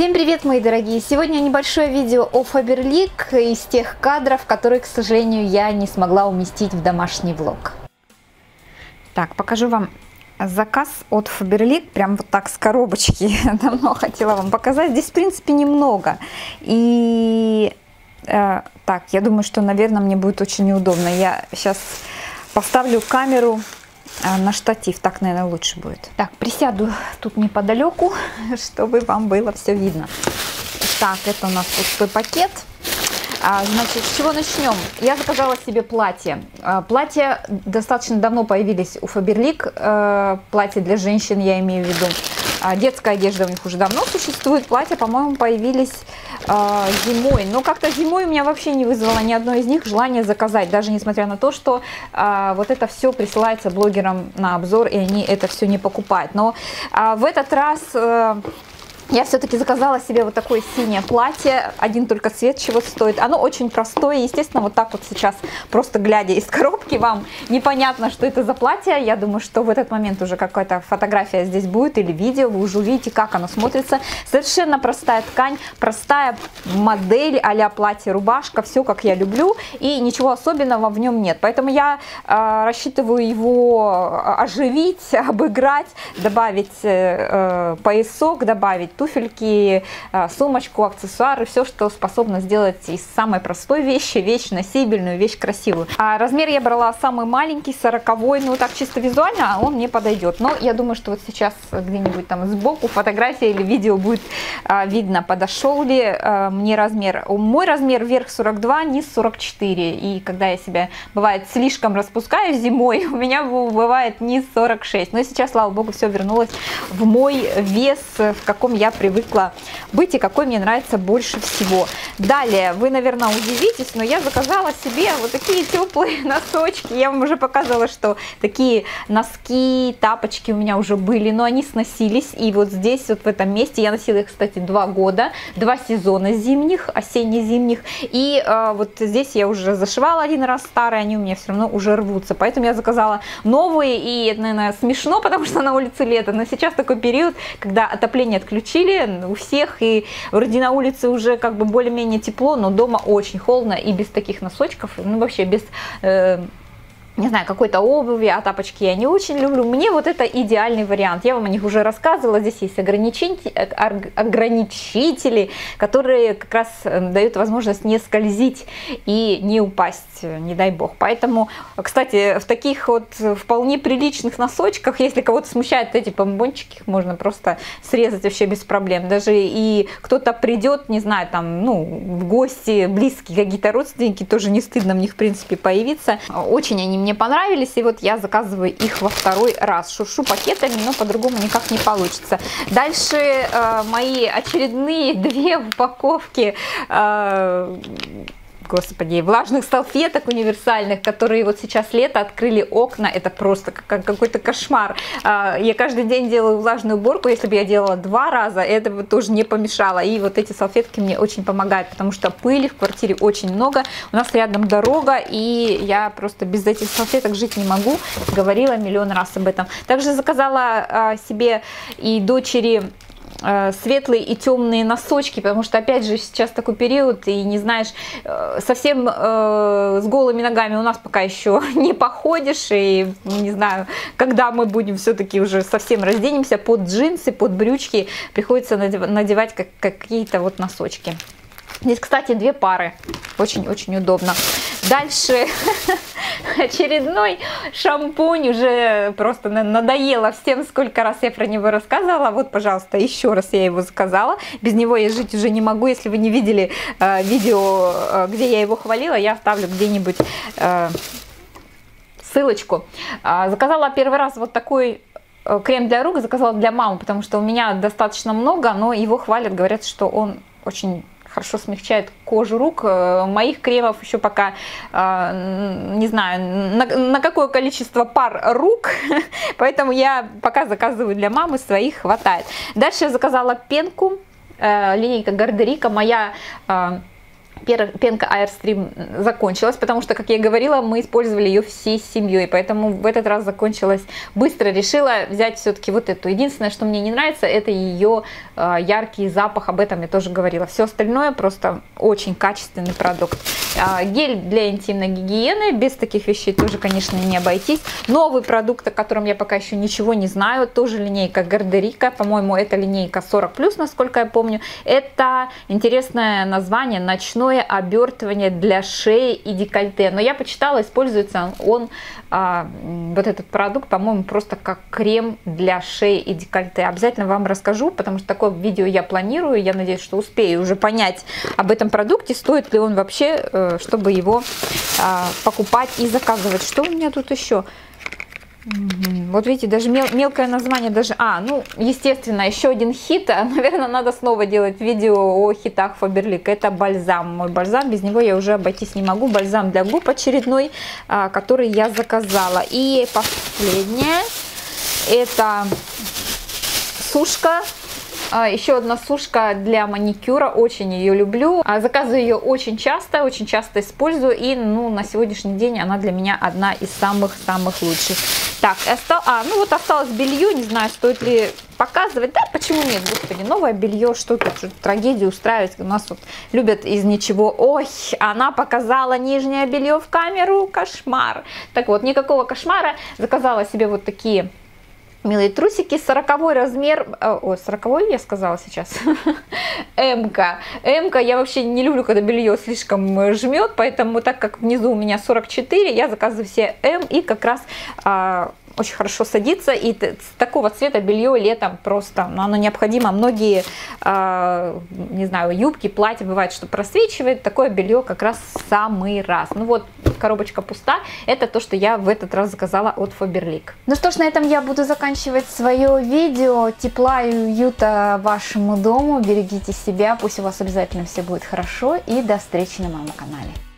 Всем привет, мои дорогие! Сегодня небольшое видео о Faberlic из тех кадров, которые, к сожалению, я не смогла уместить в домашний влог. Так, покажу вам заказ от Faberlic, прям вот так с коробочки. Давно хотела вам показать. Здесь, в принципе, немного. И так, я думаю, что, наверное, мне будет очень неудобно. Я сейчас поставлю камеру на штатив, так, наверное, лучше будет. Так, присяду тут неподалеку, чтобы вам было все видно. Так, это у нас пустой пакет. Значит, с чего начнем? Я заказала себе платье. Платья достаточно давно появились у Faberlic. Платья для женщин, я имею в виду. Детская одежда у них уже давно существует. Платья, по-моему, появились зимой. Но как-то зимой у меня вообще не вызвало ни одно из них желание заказать. Даже несмотря на то, что вот это все присылается блогерам на обзор, и они это все не покупают. Но в этот раз я все-таки заказала себе вот такое синее платье. Один только цвет чего стоит. Оно очень простое. Естественно, вот так вот сейчас, просто глядя из коробки, вам непонятно, что это за платье. Я думаю, что в этот момент уже какая-то фотография здесь будет или видео. Вы уже увидите, как оно смотрится. Совершенно простая ткань, простая модель а-ля платье-рубашка. Все, как я люблю. И ничего особенного в нем нет. Поэтому я рассчитываю его оживить, обыграть, добавить поясок, добавить туфельки, сумочку, аксессуары, все, что способно сделать из самой простой вещи, вещь носибельную, вещь красивую. Размер я брала самый маленький, 40-й, ну так чисто визуально он мне подойдет. Но я думаю, что вот сейчас где-нибудь там сбоку фотография или видео будет видно, подошел ли мне размер. Мой размер вверх 42, низ 44. И когда я себя, бывает, слишком распускаю зимой, у меня бывает низ 46. Но сейчас, слава богу, все вернулось в мой вес, в каком я привыкла быть и какой мне нравится больше всего. Далее, вы, наверное, удивитесь, но я заказала себе вот такие теплые носочки. Я вам уже показывала, что такие носки, тапочки у меня уже были, но они сносились. И вот здесь, вот в этом месте, я носила их, кстати, 2 года, 2 сезона зимних, осенне-зимних. И вот здесь я уже зашивала один раз старые, они у меня все равно уже рвутся. Поэтому я заказала новые, и это, наверное, смешно, потому что на улице лето. Но сейчас такой период, когда отопление отключили у всех, и вроде на улице уже как бы более-менее тепло, но дома очень холодно, и без таких носочков, ну вообще без не знаю, какой-то обуви, а тапочки я не очень люблю. Мне вот это идеальный вариант. Я вам о них уже рассказывала. Здесь есть ограничители, которые как раз дают возможность не скользить и не упасть, не дай бог. Поэтому, кстати, в таких вот вполне приличных носочках, если кого-то смущают эти помбончики, их можно просто срезать вообще без проблем. Даже и кто-то придет, не знаю, там, ну, в гости, близкие какие-то родственники, тоже не стыдно в них, в принципе, появиться. Очень они мне понравились, и вот я заказываю их во второй раз. Шуршу пакетами, но по-другому никак не получится. Дальше мои очередные 2 упаковки господи, влажных салфеток универсальных, которые вот сейчас лето, открыли окна, это просто какой-то кошмар. Я каждый день делаю влажную уборку, если бы я делала 2 раза, это бы тоже не помешало. И вот эти салфетки мне очень помогают, потому что пыли в квартире очень много, у нас рядом дорога, и я просто без этих салфеток жить не могу, говорила миллион раз об этом. Также заказала себе и дочери светлые и темные носочки, потому что, опять же, сейчас такой период, и не знаешь, совсем с голыми ногами у нас пока еще не походишь, и не знаю, когда мы будем все-таки уже совсем разденемся, под джинсы, под брючки приходится надевать какие-то вот носочки. Здесь, кстати, 2 пары, очень-очень удобно. Дальше очередной шампунь, уже просто надоело всем, сколько раз я про него рассказывала. Вот, пожалуйста, еще раз я его заказала. Без него я жить уже не могу. Если вы не видели видео, где я его хвалила, я оставлю где-нибудь ссылочку. Заказала первый раз вот такой крем для рук, заказала для мамы, потому что у меня достаточно много, но его хвалят, говорят, что он очень хорошо смягчает кожу рук. Моих кремов еще пока не знаю на какое количество пар рук, поэтому я пока заказываю для мамы, своих хватает. Дальше я заказала пенку, линейка Гардерика, моя пенка Airstream закончилась, потому что, как я и говорила, мы использовали ее всей семьей, поэтому в этот раз закончилась быстро. Решила взять все-таки вот эту. Единственное, что мне не нравится, это ее яркий запах, об этом я тоже говорила. Все остальное просто очень качественный продукт. Гель для интимной гигиены, без таких вещей тоже, конечно, не обойтись. Новый продукт, о котором я пока еще ничего не знаю, тоже линейка Гардерика, по-моему, это линейка 40+, насколько я помню. Это интересное название, ночной обертывание для шеи и декольте. Но я почитала, используется он, вот этот продукт, по-моему, просто как крем для шеи и декольте. Обязательно вам расскажу, потому что такое видео я планирую. Я надеюсь, что успею уже понять об этом продукте, стоит ли он вообще, чтобы его покупать и заказывать. Что у меня тут еще? Вот видите, даже мелкое название, даже, ну, естественно, еще один хит, наверное, надо снова делать видео о хитах Faberlic, это бальзам, мой бальзам, без него я уже обойтись не могу, бальзам для губ очередной, который я заказала. И последнее, это сушка. Еще одна сушка для маникюра, очень ее люблю, заказываю ее очень часто использую, и на сегодняшний день она для меня одна из самых-самых лучших. Так, вот осталось белье, не знаю, стоит ли показывать, да, почему нет, господи, новое белье, что тут, трагедию устраивать, у нас вот любят из ничего. Ой, она показала нижнее белье в камеру, кошмар. Так вот, никакого кошмара, заказала себе вот такие милые трусики, 40 размер, 40 я сказала сейчас, М-ка, я вообще не люблю, когда белье слишком жмет, поэтому, так как внизу у меня 44, я заказываю все М, и как раз очень хорошо садится, и такого цвета белье летом просто, оно необходимо. Многие, не знаю, юбки, платья бывает, что просвечивает, такое белье как раз в самый раз. Ну вот, коробочка пуста, это то, что я в этот раз заказала от Faberlic. Ну что ж, на этом я буду заканчивать свое видео. Тепла и уюта вашему дому, берегите себя, пусть у вас обязательно все будет хорошо, и до встречи на моем канале.